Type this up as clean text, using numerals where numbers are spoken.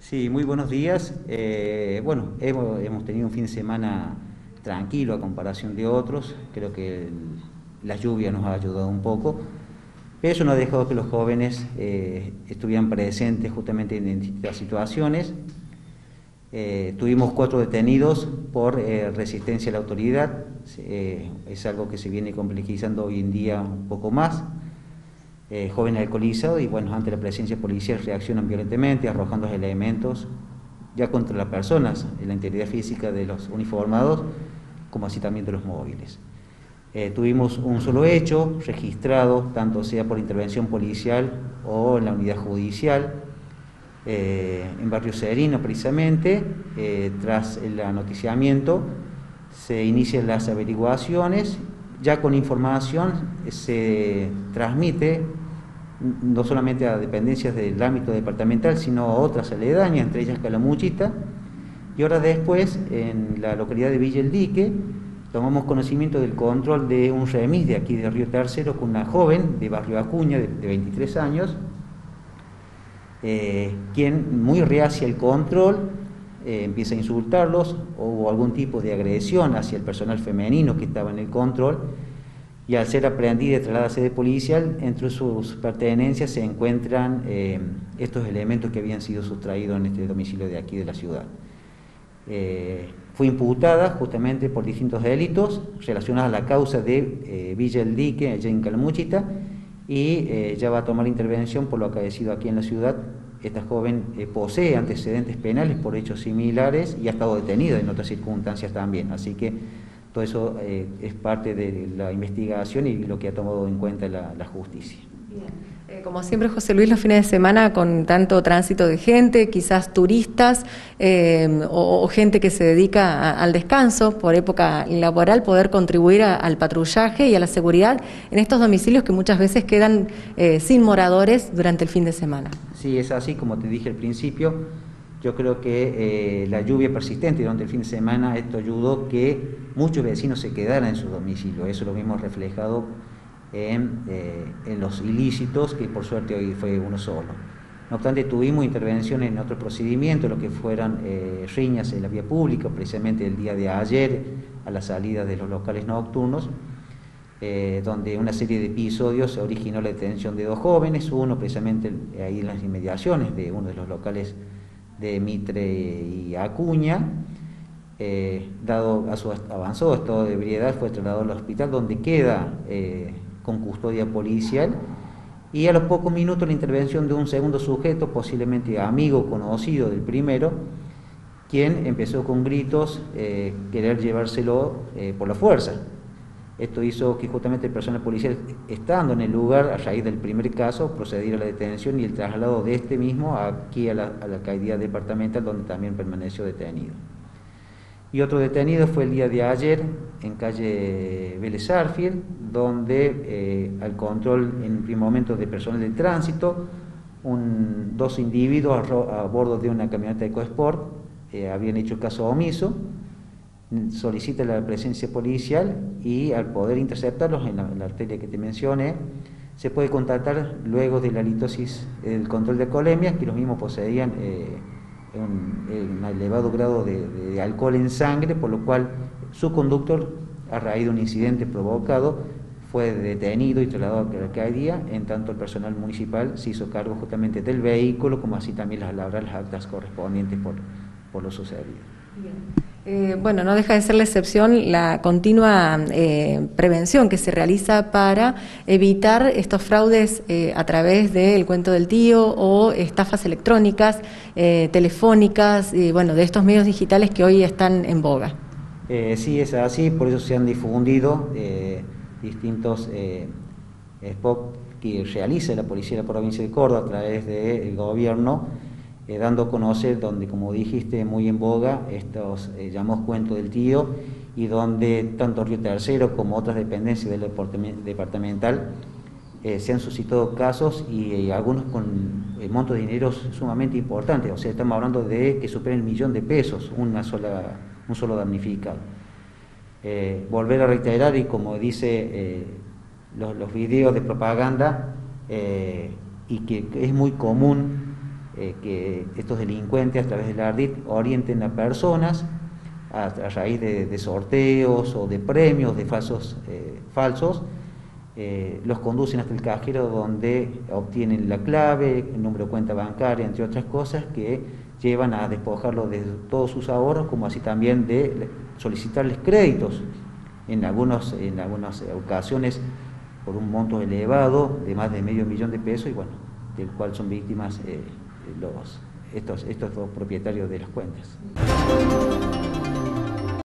Sí, muy buenos días. Bueno, hemos tenido un fin de semana tranquilo a comparación de otros. Creo que la lluvia nos ha ayudado un poco, pero eso no ha dejado que los jóvenes estuvieran presentes justamente en distintas situaciones. Tuvimos 4 detenidos por resistencia a la autoridad. Es algo que se viene complejizando hoy en día un poco más. Jóvenes alcoholizados y bueno, ante la presencia policial reaccionan violentamente, arrojando elementos ya contra las personas, en la integridad física de los uniformados, como así también de los móviles. Tuvimos un solo hecho registrado, tanto sea por intervención policial o en la unidad judicial, en Barrio Serino precisamente. Tras el anoticiamiento se inician las averiguaciones, ya con información se transmite no solamente a dependencias del ámbito departamental, sino a otras aledañas, entre ellas Calamuchita, y ahora después, en la localidad de Villa El Dique, tomamos conocimiento del control de un remis de aquí de Río Tercero con una joven de Barrio Acuña, de 23 años, quien muy reacia al control, empieza a insultarlos, hubo algún tipo de agresión hacia el personal femenino que estaba en el control, y al ser aprehendida y trasladada a sede policial, entre sus pertenencias se encuentran estos elementos que habían sido sustraídos en este domicilio de aquí de la ciudad. Fue imputada justamente por distintos delitos relacionados a la causa de Villa El Dique, allá en Calamuchita, y ya va a tomar intervención por lo acaecido aquí en la ciudad. Esta joven posee antecedentes penales por hechos similares y ha estado detenida en otras circunstancias también, así que todo eso es parte de la investigación y lo que ha tomado en cuenta la justicia. Bien. Como siempre, José Luis, los fines de semana con tanto tránsito de gente, quizás turistas o gente que se dedica al descanso por época laboral, poder contribuir al patrullaje y a la seguridad en estos domicilios que muchas veces quedan sin moradores durante el fin de semana. Sí, es así, como te dije al principio. Yo creo que la lluvia persistente durante el fin de semana, esto ayudó que muchos vecinos se quedaran en sus domicilios. Eso lo vimos reflejado en los ilícitos, que por suerte hoy fue uno solo. No obstante, tuvimos intervención en otros procedimientos, lo que fueran riñas en la vía pública, precisamente el día de ayer, a la salida de los locales nocturnos, donde una serie de episodios originó la detención de 2 jóvenes, uno precisamente ahí en las inmediaciones de uno de los locales de Mitre y Acuña. Dado a su avanzado estado de ebriedad, fue trasladado al hospital, donde queda con custodia policial, y a los pocos minutos la intervención de un segundo sujeto, posiblemente amigo o conocido del primero, quien empezó con gritos querer llevárselo por la fuerza. Esto hizo que justamente el personal policial, estando en el lugar a raíz del primer caso, procediera a la detención y el traslado de este mismo aquí a la alcaldía departamental, donde también permaneció detenido. Y otro detenido fue el día de ayer en calle Vélez Sarsfield, donde al control en primer momento de personal de tránsito, 2 individuos a bordo de una camioneta EcoSport habían hecho caso omiso. Solicita la presencia policial y al poder interceptarlos en la arteria que te mencioné, se puede contactar luego de la litosis, el control de alcoholemia, que los mismos poseían un elevado grado de alcohol en sangre, por lo cual su conductor, a raíz de un incidente provocado, fue detenido y trasladado a la alcaldía, en tanto el personal municipal se hizo cargo justamente del vehículo, como así también las actas correspondientes por lo sucedido. Bien. Bueno, no deja de ser la excepción la continua prevención que se realiza para evitar estos fraudes a través del cuento del tío o estafas electrónicas, telefónicas, y bueno, de estos medios digitales que hoy están en boga. Sí, es así, por eso se han difundido distintos spots que realiza la Policía de la Provincia de Córdoba a través del gobierno, dando a conocer, donde, como dijiste, muy en boga estos llamados cuentos del tío, y donde tanto Río Tercero como otras dependencias del departamental se han suscitado casos y algunos con montos de dinero sumamente importantes. O sea, estamos hablando de que superen el $1.000.000 un solo damnificado. Volver a reiterar, y como dice los videos de propaganda, y que es muy común que estos delincuentes a través del ARDIT orienten a personas a raíz de sorteos o de premios de falsos, los conducen hasta el cajero donde obtienen la clave, el número de cuenta bancaria, entre otras cosas, que llevan a despojarlo de todos sus ahorros, como así también de solicitarles créditos, en algunas ocasiones por un monto elevado de más de $500.000 de pesos, y bueno, del cual son víctimas estos dos propietarios de las cuentas.